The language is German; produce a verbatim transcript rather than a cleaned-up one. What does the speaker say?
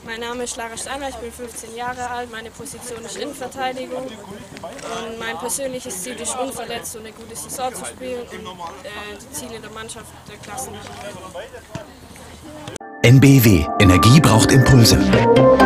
Mein Name ist Lara Steiner, ich bin fünfzehn Jahre alt, meine Position ist Innenverteidigung und mein persönliches Ziel ist, unverletzt und eine gute Saison zu spielen und äh, die Ziele der Mannschaft der Klassen. N B W. Energie braucht Impulse.